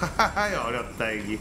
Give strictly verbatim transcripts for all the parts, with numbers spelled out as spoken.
어렵다 이게.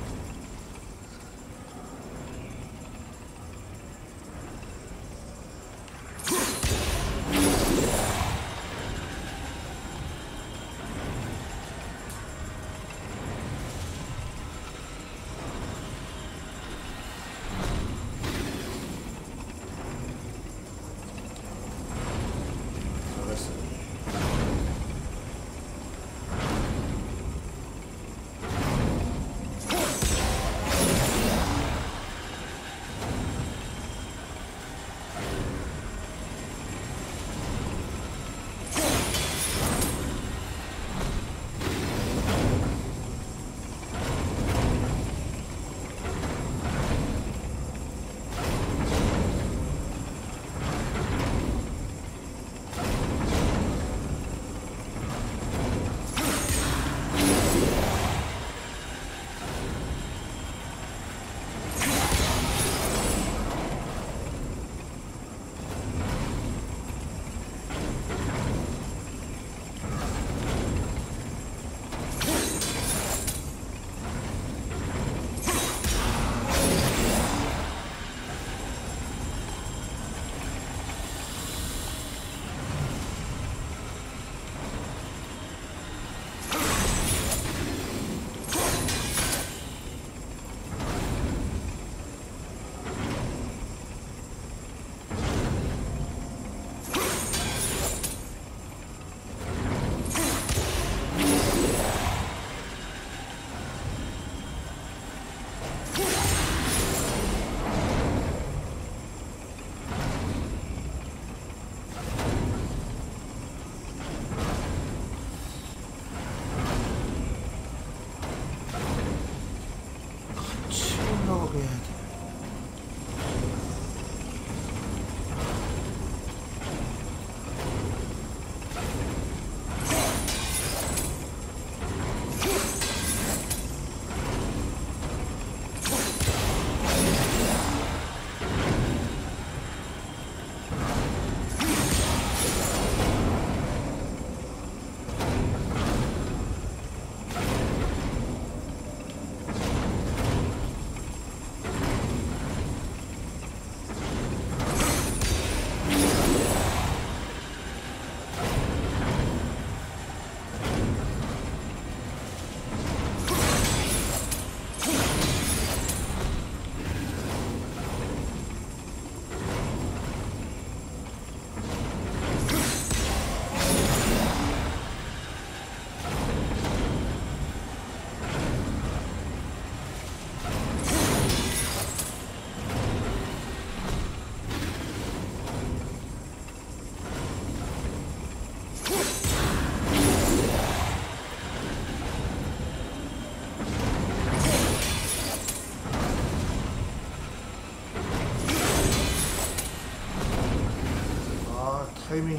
타이밍이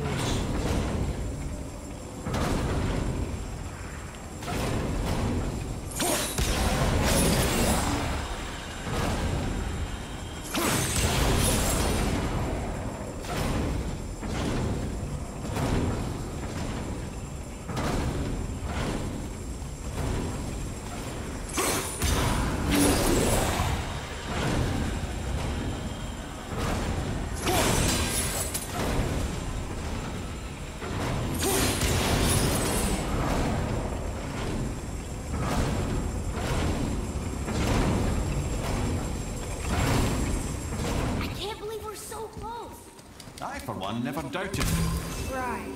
I, for one, never doubted. Right.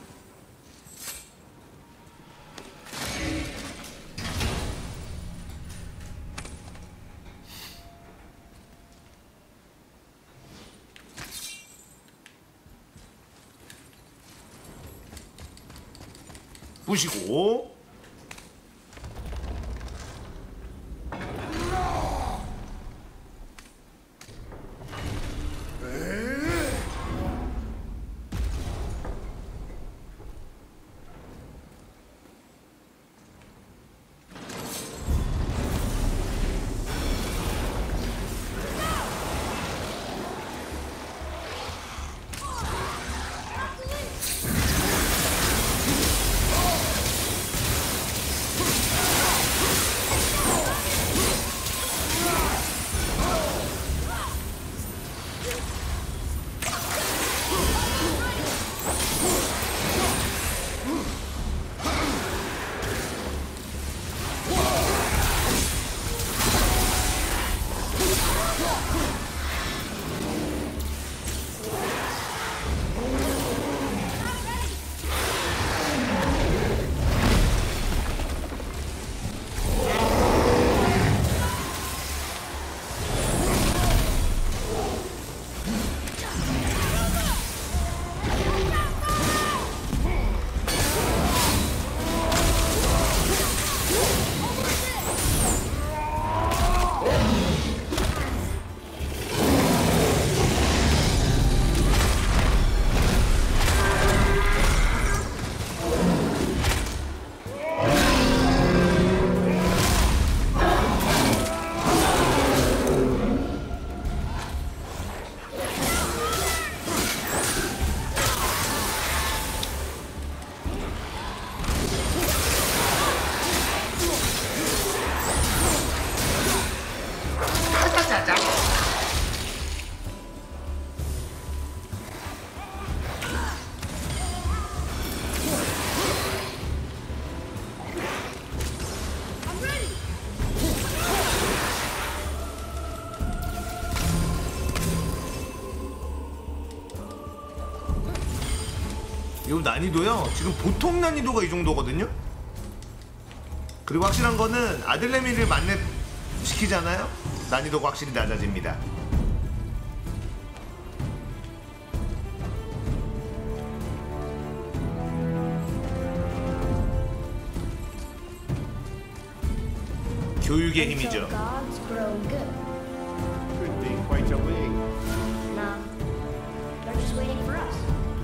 부시고 이 난이도요 지금 보통 난이도가 이 정도거든요. 그리고 확실한 거는 아들내미를 만렙 시키잖아요. 난이도가 확실히 낮아집니다. 교육의 힘이죠. Could be quite a way. No, they're just waiting for us.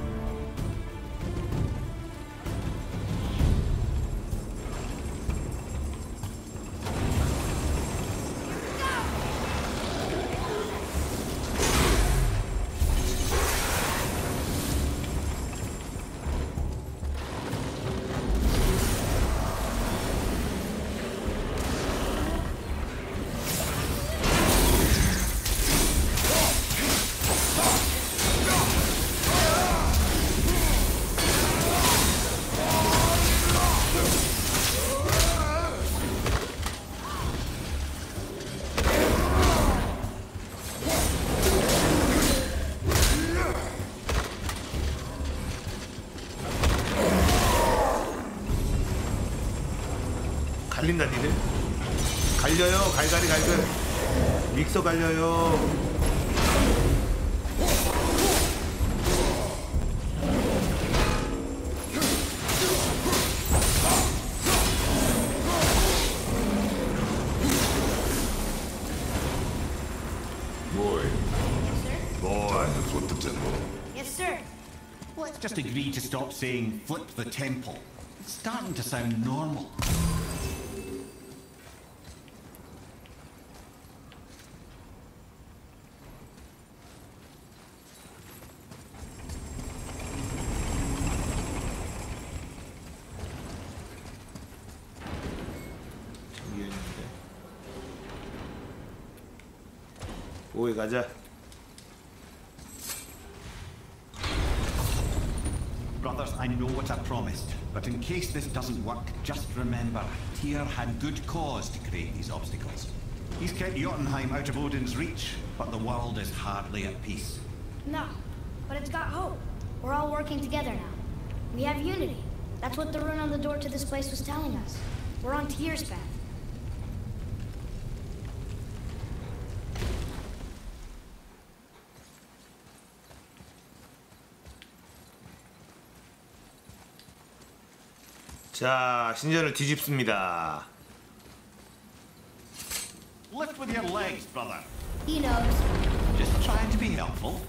갈린다 니들. 갈려요. 갈갈이 갈갈. 믹서 갈려요. Boy, Yes, sir. boy, time to flip the temple. Yes, sir. Let's just agree to stop saying flip the temple. It's starting to sound normal. 오이 가자. Brothers, I know what I promised, but in case this doesn't work, just remember, Tyr had good cause to create these obstacles. He's kept Jotunheim out of Odin's reach, but the world is hardly at peace. No, but it's got hope. We're all working together now. We have unity. That's what the rune on the door to this place was telling us. We're on Tyr's path. 자, 신전을 뒤집습니다. Lift with your legs, brother. He knows. Just trying to be helpful.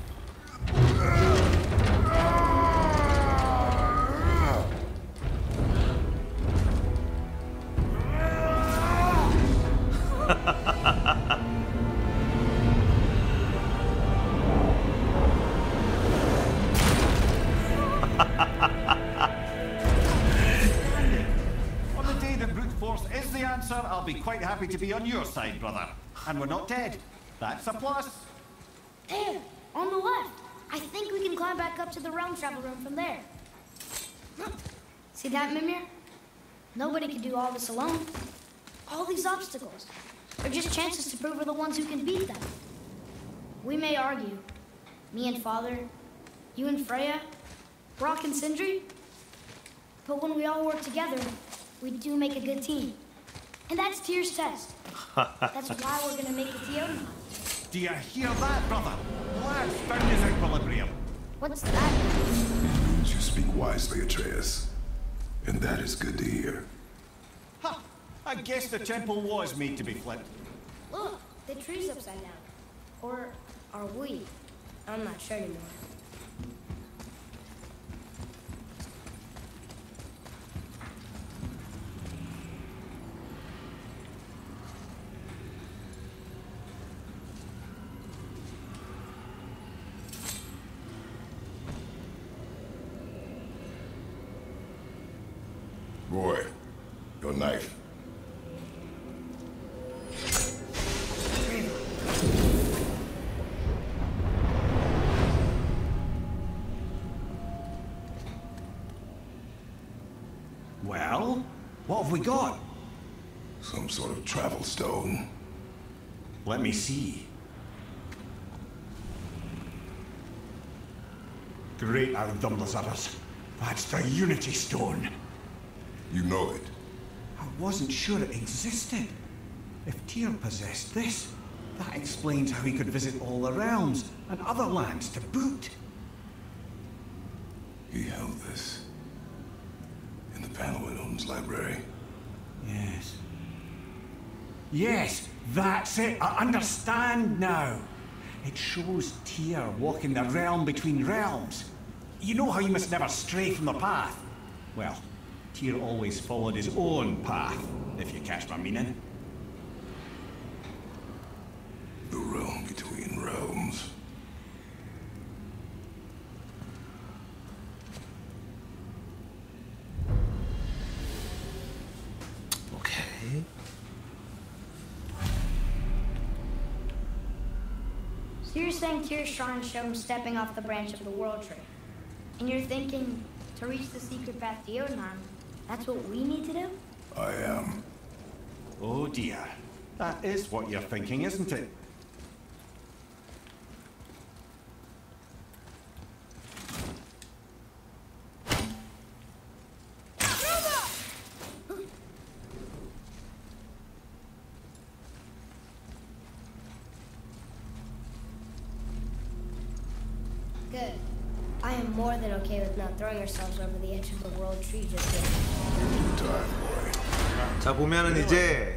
On the day that brute force is the answer, I'll be quite happy to be on your side, brother. And we're not dead. That's a plus. There, on the left. I think we can climb back up to the realm travel room from there. See that, Mimir? Nobody can do all this alone. All these obstacles. They're just chances to prove we're the ones who can beat them. We may argue. Me and Father, you and Freya, Brock and Sindri. But when we all work together, we do make a good team. And that's Tyr's test. That's why we're gonna make it to Jotunheim. Do you hear that, brother? Lad's found his equilibrium. What's that? You speak wisely, Atreus. And that is good to hear. Ha! I guess the temple was made to be flipped. Look, the tree's upside down. Or are we? I'm not sure anymore. Boy, your knife. Well, what have we got? Some sort of travel stone. Let me see. Great Ardumlasaurus. That's the Unity Stone. You know it. I wasn't sure it existed. If Tyr possessed this, that explains how he could visit all the realms and other lands to boot. He held this in the panel in Odin's library. Yes. Yes, that's it. I understand now. It shows Tyr walking the realm between realms. You know how you must never stray from the path? Well, Tyr always followed his own path, if you catch my meaning. The realm between realms. Okay. So you're saying Tyr's trying to show him stepping off the branch of the World Tree. And you're thinking to reach the secret path to Jotunheim, that's what we need to do? I am. Oh dear. That is what you're thinking, isn't it? Good. I am more than okay with not throwing ourselves over the edge of the World Tree just yet. Take your time, boy. 자 보면은 이제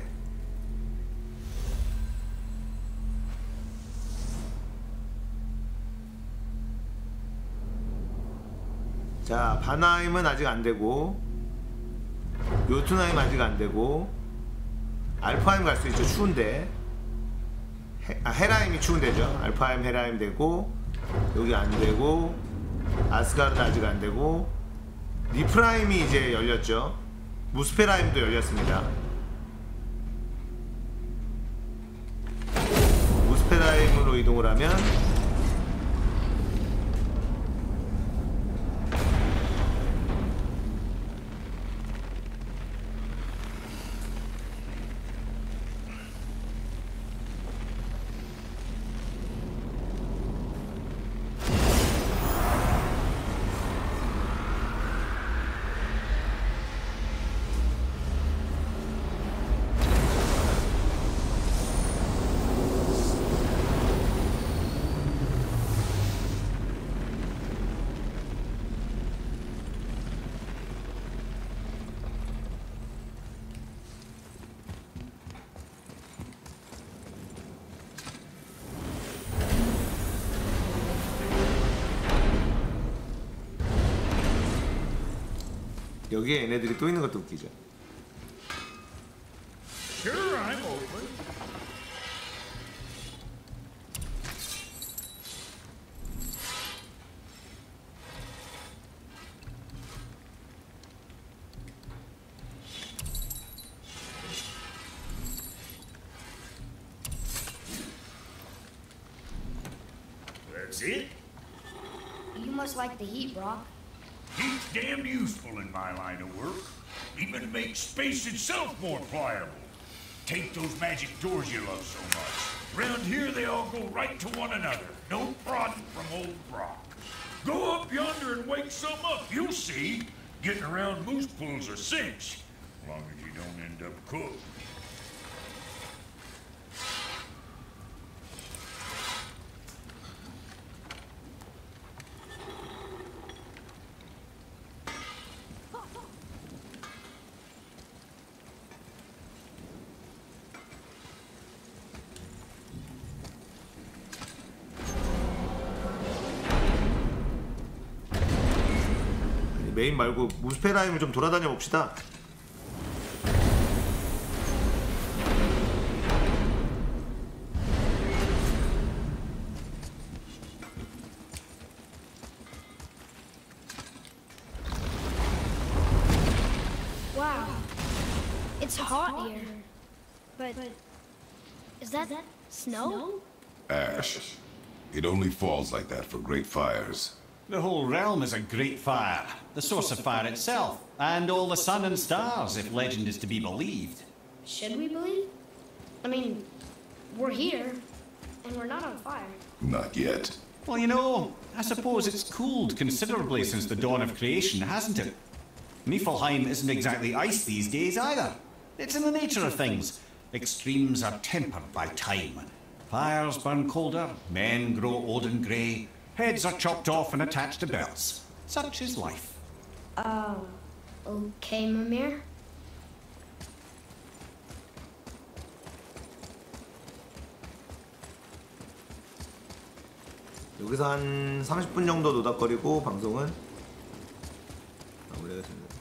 자 바나임은 아직 안 되고 요tun하임 아직 안 되고 알파임 갈 수 있죠. 추운데 헤, 아, 헤라임이 추운데죠. 알파임 헤라임 되고 여기 안 되고 아스가르드 아직 안 되고 니프라임이 이제 열렸죠. 무스페라임도 열렸습니다. 무스페라임으로 이동을 하면 여기에 얘네들이 또 있는 것도 웃기죠. Sure, I'm open. That's it? You must like the heat, Brock. Heat's damn useful in my line of work. Even makes space itself more pliable. Take those magic doors you love so much. Round here, they all go right to one another. No prodding from old Brock. Go up yonder and wake some up. You'll see. Getting around moose pools are cinch. As long as you don't end up cooked. 메인 말고 무스페라임을 좀 돌아다녀 봅시다. Wow. It's hot here. But is that snow? Ash. It only falls like that for great fires. The whole realm is a great fire, the source of fire itself, and all the sun and stars, if legend is to be believed. Should we believe? I mean, we're here, and we're not on fire. Not yet. Well, you know, I suppose it's cooled considerably since the dawn of creation, hasn't it? Niflheim isn't exactly ice these days either. It's in the nature of things. Extremes are tempered by time. Fires burn colder, men grow old and grey, heads are chopped off and attached to belts. Such is life. Oh, okay, Mimir. 여기서 한 삼십 분 정도 노닥거리고 방송은 마무리하겠습니다.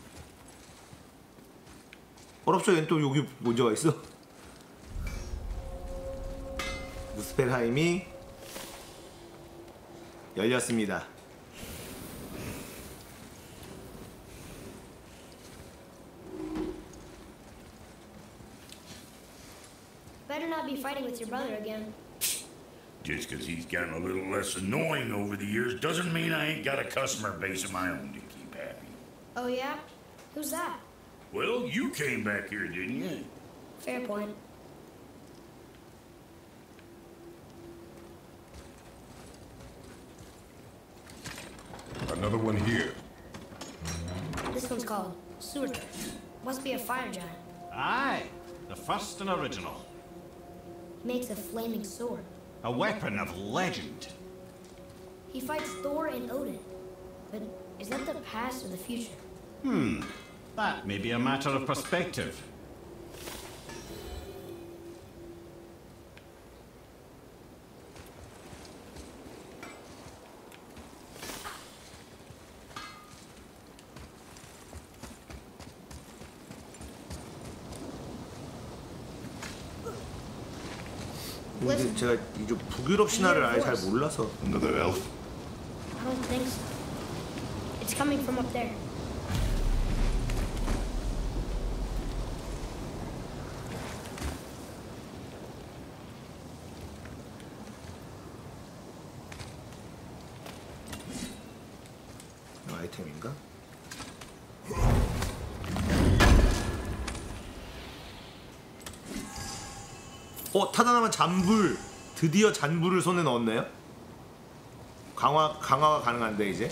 어렵죠? 얘는 또 여기 문제가 있어? 무스펠하임이 열렸습니다. Better not be fighting with your brother again. Just because he's gotten a little less annoying over the years doesn't mean I ain't got a customer base of my own to keep happy. Oh, yeah? Who's that? Well, you came back here, didn't you? Fair point. Another one here. This one's called Surtur. Must be a fire giant. Aye, the first and original. He makes a flaming sword. A weapon of legend. He fights Thor and Odin. But is that the past or the future? Hmm, that may be a matter of perspective. 근데 제가 이쪽 북유럽 신화를 아예 잘 몰라서. Another elf? I don't think so. It's coming from up there. 아이템인가? 어, 타다나면 잔불. 드디어 잔불을 손에 넣었네요. 강화 강화가 가능한데 이제.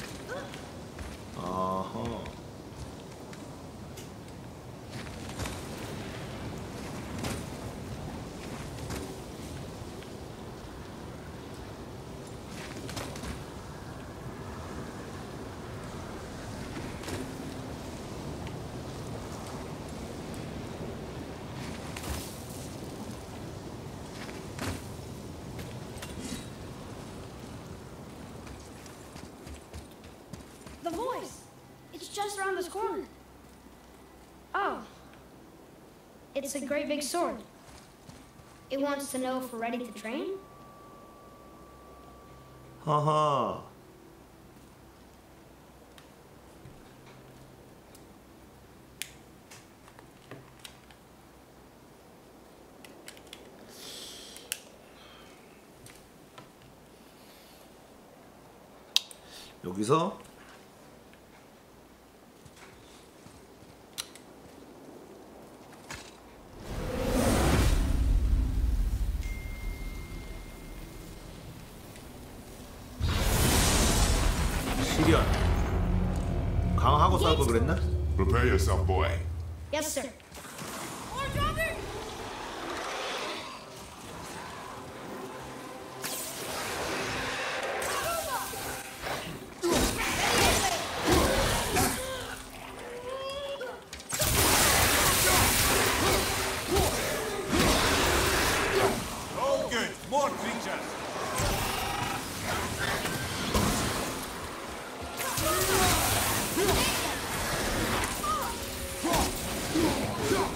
어허. The voice! It's just around this corner. Oh. It's a great big sword. It wants to know if we're ready to train? 하하. 여기서 시련 강화하고 싸울 걸 그랬나? Prepare yourself, boy. Yes, sir. Oh, good. More creatures. Go!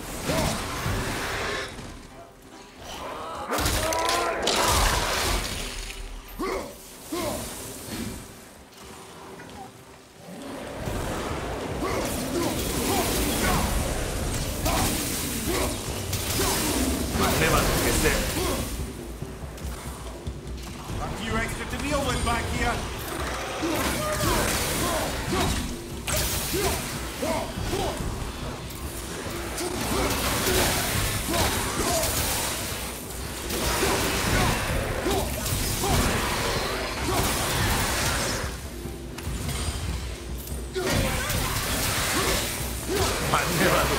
맞네 봐도.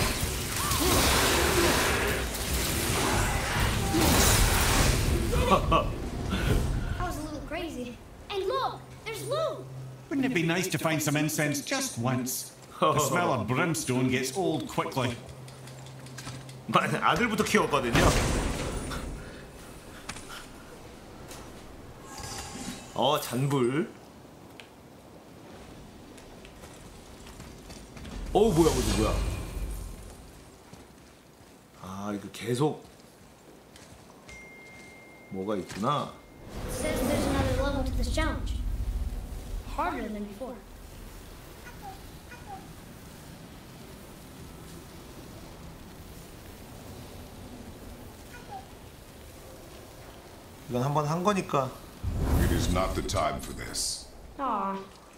I was a little crazy. And look, there's Lou. Wouldn't it be nice to find some incense just once? The smell of brimstone gets old quickly. 맞네, 아들부터 키웠거든요. 어, 잔불. 어우, 뭐야, 뭐야, 뭐야. 아, 이거 계속 뭐가 있구나. It says there's another level to this challenge. Harder than before. 이건 한번 한 거니까. It is not the time for this. Aw.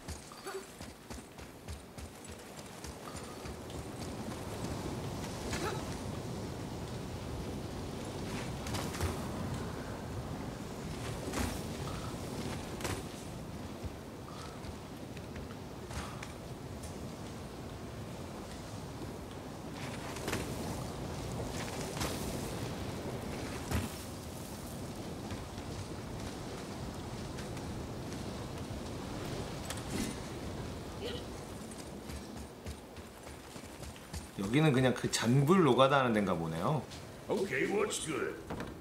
여기는 그냥 그 잔불 노가다 하는 데인가 보네요. Okay, what's good?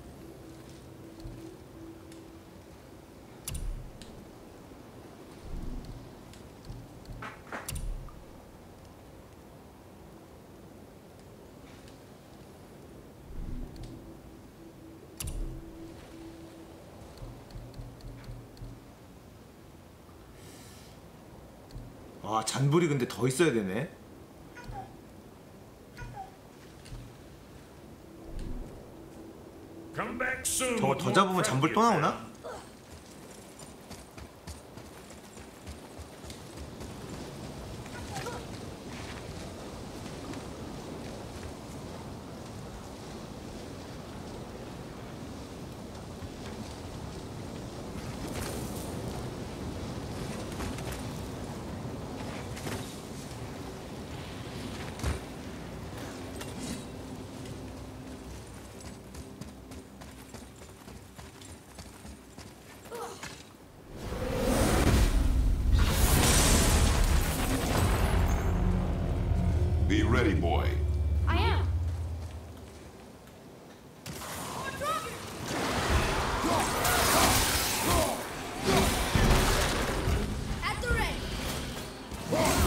아, 잔불이 근데 더 있어야 되네. Come back soon. 저거 with 더 more 잡으면 잔불 또 나오나? Be ready, boy. I am. At the ready.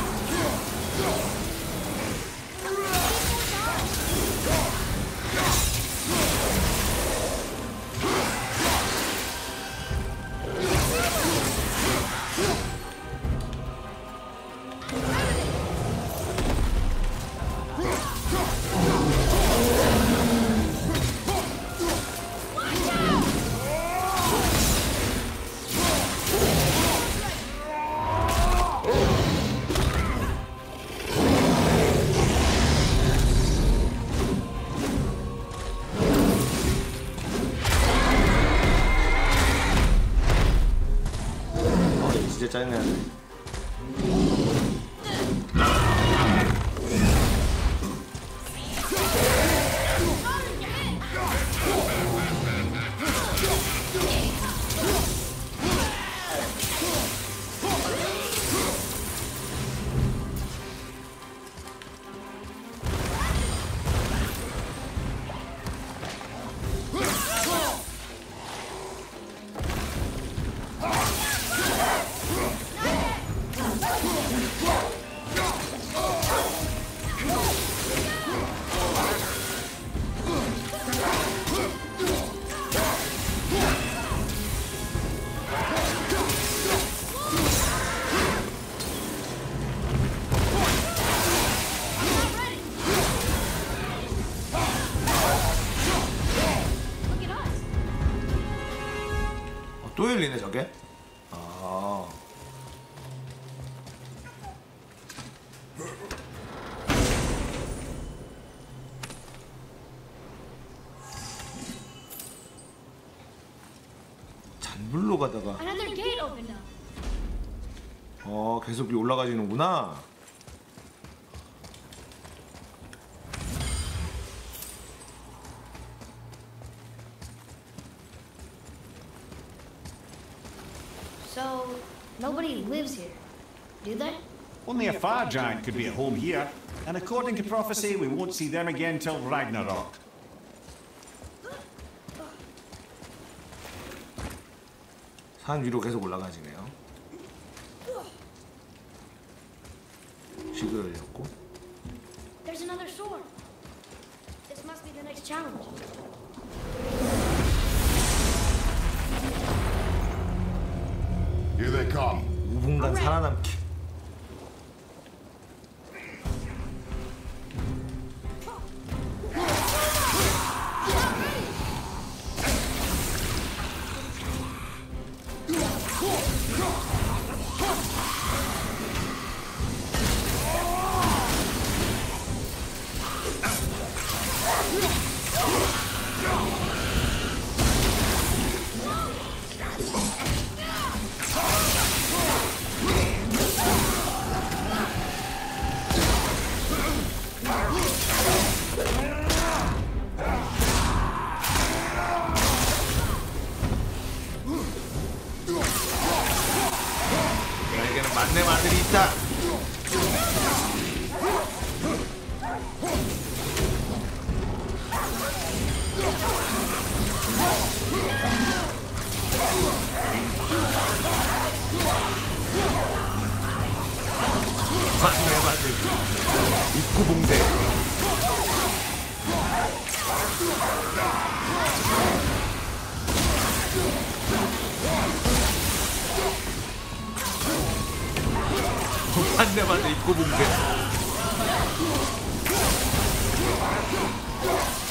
어, 이거 진짜 짜증나네. Look at us. 어, 또 열리네 저게? 아, 잔불로 가다가 Another gate opened up. 어, 계속 올라가지는구나. Only a fire giant could be at home here, and according to prophecy, we won't see them again till Ragnarok. 산 위로 계속 올라가지네요. 지도 열렸고. There's another sword. This must be the next challenge. Here they come. 오 분간 살아남기. 나에게는 만렙 아들이 있다. 만렙 아들 입구 봉쇄. 만렙 아들 입구 봉쇄.